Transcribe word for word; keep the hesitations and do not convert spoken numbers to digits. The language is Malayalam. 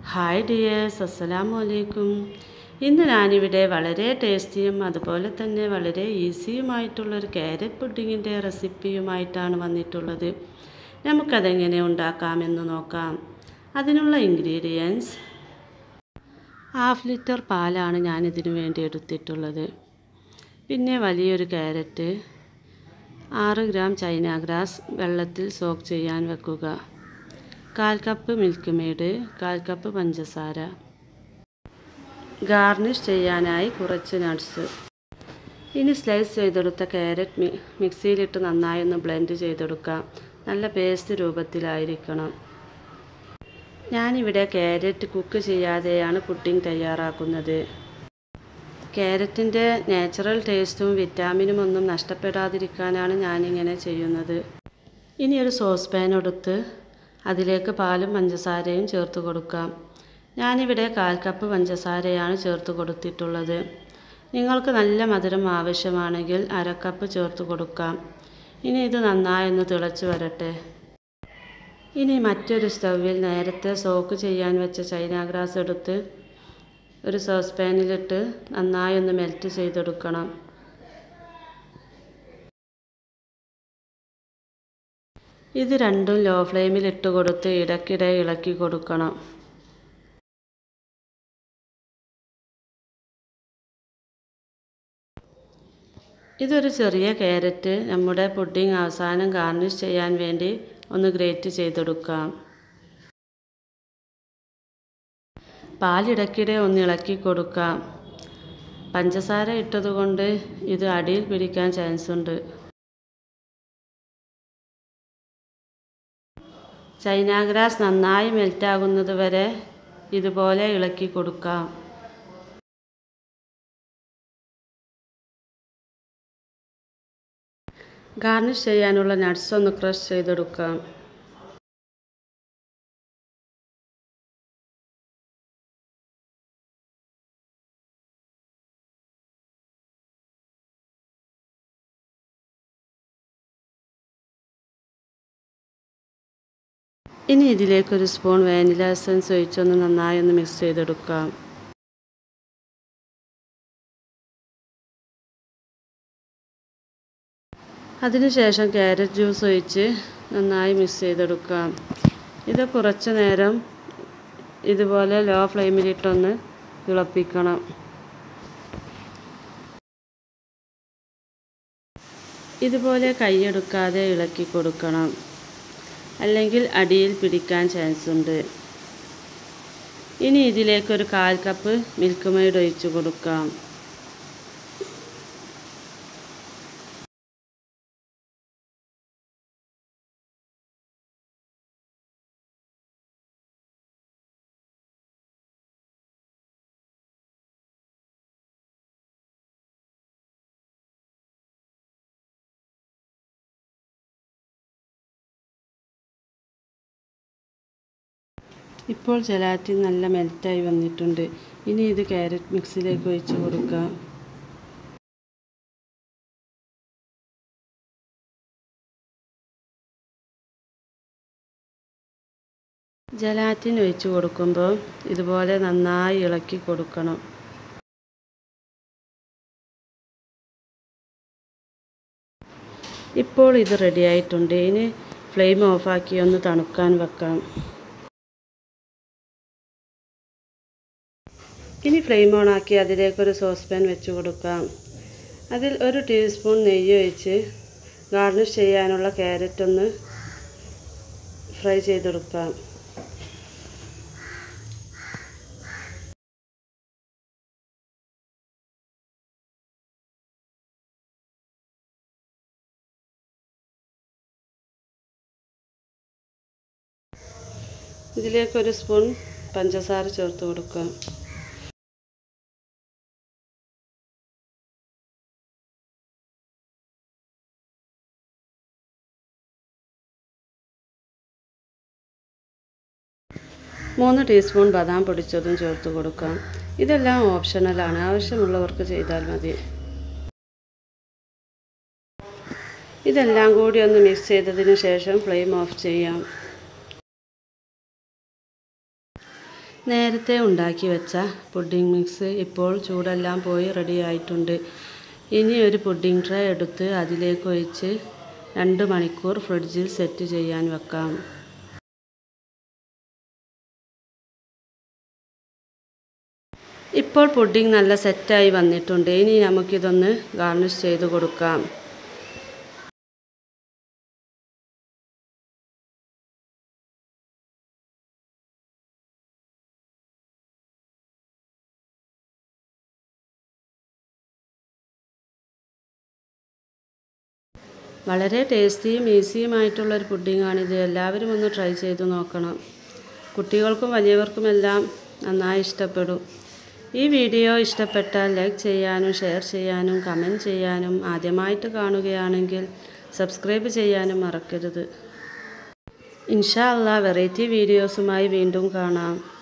ഹായ് ഡിയേഴ്സ്, അസ്സലാമു അലൈക്കും. ഇന്ന് ഞാനിവിടെ വളരെ ടേസ്റ്റിയും അതുപോലെ തന്നെ വളരെ ഈസിയുമായിട്ടുള്ളൊരു ക്യാരറ്റ് പുഡിങ്ങിൻ്റെ റെസിപ്പിയുമായിട്ടാണ് വന്നിട്ടുള്ളത്. നമുക്കതെങ്ങനെ ഉണ്ടാക്കാമെന്ന് നോക്കാം. അതിനുള്ള ഇൻഗ്രീഡിയൻസ്: ഹാഫ് ലിറ്റർ പാലാണ് ഞാനിതിനു വേണ്ടി എടുത്തിട്ടുള്ളത്. പിന്നെ വലിയൊരു ക്യാരറ്റ്, ആറ് ഗ്രാം ചൈന ഗ്രാസ് വെള്ളത്തിൽ സോക്ക് ചെയ്യാൻ വെക്കുക, കാൽ കപ്പ് മിൽക്ക് മെയ്ഡ്, കാൽ കപ്പ് പഞ്ചസാര, ഗാർണിഷ് ചെയ്യാനായി കുറച്ച് നട്ട്സ്. ഇനി സ്ലൈസ് ചെയ്തെടുത്ത ക്യാരറ്റ് മി മിക്സിയിലിട്ട് നന്നായി ഒന്ന് ബ്ലെൻഡ് ചെയ്തെടുക്കാം. നല്ല പേസ്റ്റ് രൂപത്തിലായിരിക്കണം. ഞാനിവിടെ ക്യാരറ്റ് കുക്ക് ചെയ്യാതെയാണ് പുഡിംഗ് തയ്യാറാക്കുന്നത്. ക്യാരറ്റിൻ്റെ നാച്ചുറൽ ടേസ്റ്റും വിറ്റാമിനും ഒന്നും നഷ്ടപ്പെടാതിരിക്കാനാണ് ഞാനിങ്ങനെ ചെയ്യുന്നത്. ഇനി ഒരു സോസ് പാൻ എടുത്ത് അതിലേക്ക് പാലും പഞ്ചസാരയും ചേർത്ത് കൊടുക്കാം. ഞാനിവിടെ കാൽ കപ്പ് പഞ്ചസാരയാണ് ചേർത്ത് കൊടുത്തിട്ടുള്ളത്. നിങ്ങൾക്ക് നല്ല മധുരം ആവശ്യമാണെങ്കിൽ അര കപ്പ് ചേർത്ത് കൊടുക്കാം. ഇനി ഇത് നന്നായി ഒന്ന് തിളച്ച് വരട്ടെ. ഇനി മറ്റൊരു സ്റ്റൗവിൽ നേരത്തെ സോക്ക് ചെയ്യാൻ വെച്ച ചൈന ഗ്രാസ് എടുത്ത് ഒരു സോസ് പാനിലിട്ട് നന്നായി ഒന്ന് മെൽറ്റ് ചെയ്തെടുക്കണം. ഇത് രണ്ടും ലോ ഫ്ലെയിമിൽ ഇട്ട് കൊടുത്ത് ഇടയ്ക്കിടെ ഇളക്കി കൊടുക്കണം. ഇതൊരു ചെറിയ ക്യാരറ്റ് നമ്മുടെ പുഡിംഗ് അവസാനം ഗാർണിഷ് ചെയ്യാൻ വേണ്ടി ഒന്ന് ഗ്രേറ്റ് ചെയ്തെടുക്കാം. പാലിടയ്ക്കിടെ ഒന്ന് ഇളക്കി കൊടുക്കാം. പഞ്ചസാര ഇട്ടതുകൊണ്ട് ഇത് അടിയിൽ പിടിക്കാൻ ചാൻസ് ഉണ്ട്. ചൈന ഗ്രാസ് നന്നായി മെൽറ്റാകുന്നത് വരെ ഇതുപോലെ ഇളക്കി കൊടുക്കാം. ഗാർണിഷ് ചെയ്യാനുള്ള നട്ട്സ് ഒന്ന് ക്രഷ് ചെയ്തെടുക്കാം. ഇനി ഇതിലേക്കൊരു സ്പൂൺ വാനില എസൻസ് ഒഴിച്ചൊന്ന് നന്നായി ഒന്ന് മിക്സ് ചെയ്തെടുക്കാം. അതിനുശേഷം ക്യാരറ്റ് ജ്യൂസ് ഒഴിച്ച് നന്നായി മിക്സ് ചെയ്തെടുക്കാം. ഇത് കുറച്ച് നേരം ഇതുപോലെ ലോ ഫ്ലെയിമിലിട്ടൊന്ന് തിളപ്പിക്കണം. ഇതുപോലെ കൈയെടുക്കാതെ ഇളക്കി കൊടുക്കണം, അല്ലെങ്കിൽ അടിയിൽ പിടിക്കാൻ ചാൻസ് ഉണ്ട്. ഇനി ഇതിലേക്കൊരു കാൽ കപ്പ് മിൽക്ക് മെയ്ഡ് ഒഴിച്ച് കൊടുക്കാം. ഇപ്പോൾ ജലാറ്റിൻ നല്ല മെൽറ്റായി വന്നിട്ടുണ്ട്. ഇനി ഇത് ക്യാരറ്റ് മിക്സിലേക്ക് ഒഴിച്ച് കൊടുക്കാം. ജലാറ്റിൻ ഒഴിച്ച് കൊടുക്കുമ്പോൾ ഇതുപോലെ നന്നായി ഇളക്കി കൊടുക്കണം. ഇപ്പോൾ ഇത് റെഡിയായിട്ടുണ്ട്. ഇനി ഫ്ലെയിം ഓഫാക്കി ഒന്ന് തണുക്കാൻ വെക്കാം. ഇനി ഫ്ലെയിം ഓണാക്കി അതിലേക്കൊരു സോസ് പാൻ വെച്ച് കൊടുക്കാം. അതിൽ ഒരു ടീസ്പൂൺ നെയ്യ് ഒഴിച്ച് ഗാർണിഷ് ചെയ്യാനുള്ള ക്യാരറ്റ് ഒന്ന് ഫ്രൈ ചെയ്തെടുക്കാം. ഇതിലേക്കൊരു സ്പൂൺ പഞ്ചസാര ചേർത്ത് കൊടുക്കാം. മൂന്ന് ടീസ്പൂൺ ബദാം പൊടിച്ചതും ചേർത്ത് കൊടുക്കാം. ഇതെല്ലാം ഓപ്ഷണലാണ്, ആവശ്യമുള്ളവർക്ക് ചെയ്താൽ മതി. ഇതെല്ലാം കൂടി ഒന്ന് മിക്സ് ചെയ്തതിന് ശേഷം ഫ്ലെയിം ഓഫ് ചെയ്യാം. നേരത്തെ ഉണ്ടാക്കി വെച്ച പുഡിംഗ് മിക്സ് ഇപ്പോൾ ചൂടെല്ലാം പോയി റെഡി ആയിട്ടുണ്ട്. ഇനി ഒരു പുഡിംഗ് ട്രേ എടുത്ത് അതിലേക്ക് ഒഴിച്ച് രണ്ട് മണിക്കൂർ ഫ്രിഡ്ജിൽ സെറ്റ് ചെയ്യാൻ വെക്കാം. ഇപ്പോൾ പുഡിംഗ് നല്ല സെറ്റായി വന്നിട്ടുണ്ട്. ഇനി നമുക്കിതൊന്ന് ഗാർണിഷ് ചെയ്ത് കൊടുക്കാം. വളരെ ടേസ്റ്റിയും ഈസിയുമായിട്ടുള്ളൊരു പുഡിങ്ങാണിത്. എല്ലാവരും ഒന്ന് ട്രൈ ചെയ്ത് നോക്കണം. കുട്ടികൾക്കും വലിയവർക്കുമെല്ലാം നന്നായി ഇഷ്ടപ്പെടും. ഈ വീഡിയോ ഇഷ്ടപ്പെട്ടാൽ ലൈക്ക് ചെയ്യാനും ഷെയർ ചെയ്യാനും കമൻറ്റ് ചെയ്യാനും ആദ്യമായിട്ട് കാണുകയാണെങ്കിൽ സബ്സ്ക്രൈബ് ചെയ്യാനും മറക്കരുത്. ഇൻഷാ അല്ലാഹ് വെറൈറ്റി വീഡിയോസുമായി വീണ്ടും കാണാം.